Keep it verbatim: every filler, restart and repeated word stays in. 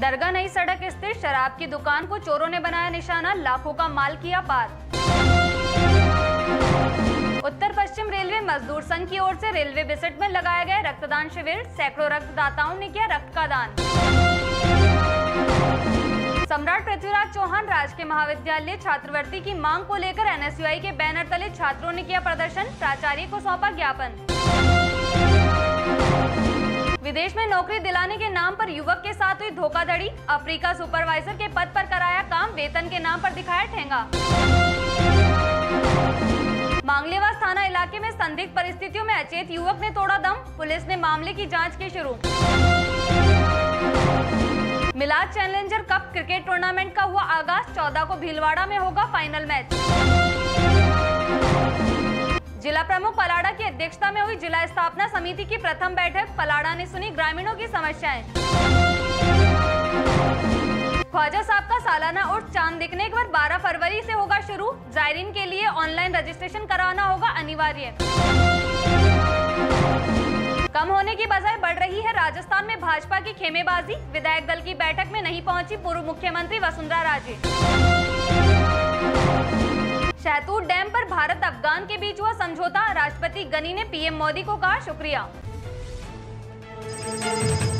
दरगाह नई सड़क स्थित शराब की दुकान को चोरों ने बनाया निशाना, लाखों का माल किया पार। उत्तर पश्चिम रेलवे मजदूर संघ की ओर से रेलवे बिसेट में लगाया गया रक्तदान शिविर, सैकड़ों रक्तदाताओं ने किया रक्त का दान। सम्राट पृथ्वीराज चौहान राजकीय महाविद्यालय छात्रवृत्ति की मांग को लेकर एन एस यू आई के बैनर तले छात्रों ने किया प्रदर्शन, प्राचार्य को सौंपा ज्ञापन। विदेश में नौकरी दिलाने के नाम पर युवक के साथ हुई धोखाधड़ी, अफ्रीका सुपरवाइजर के पद पर कराया काम, वेतन के नाम पर दिखाया ठेंगा। मांगलेवास थाना इलाके में संदिग्ध परिस्थितियों में अचेत युवक ने तोड़ा दम, पुलिस ने मामले की जांच की शुरू। Milad challenger cup cricket tournament का हुआ आगाज, चौदह को भीलवाड़ा में होगा फाइनल मैच। जिला प्रमुख पलाड़ा की अध्यक्षता में हुई जिला स्थापना समिति की प्रथम बैठक, पलाड़ा ने सुनी ग्रामीणों की समस्याएं। ख्वाजा साहब का सालाना उर्स चांद दिखने के बाद बारह फरवरी से होगा शुरू, जायरीन के लिए ऑनलाइन रजिस्ट्रेशन कराना होगा अनिवार्य। कम होने की बजाय बढ़ रही है राजस्थान में भाजपा की खेमेबाजी, विधायक दल की बैठक में नहीं पहुंची पूर्व मुख्यमंत्री वसुंधरा राजे। शहतूत डैम पर भारत अफगान के बीच हुआ समझौता, राष्ट्रपति गनी ने पी एम मोदी को कहा शुक्रिया।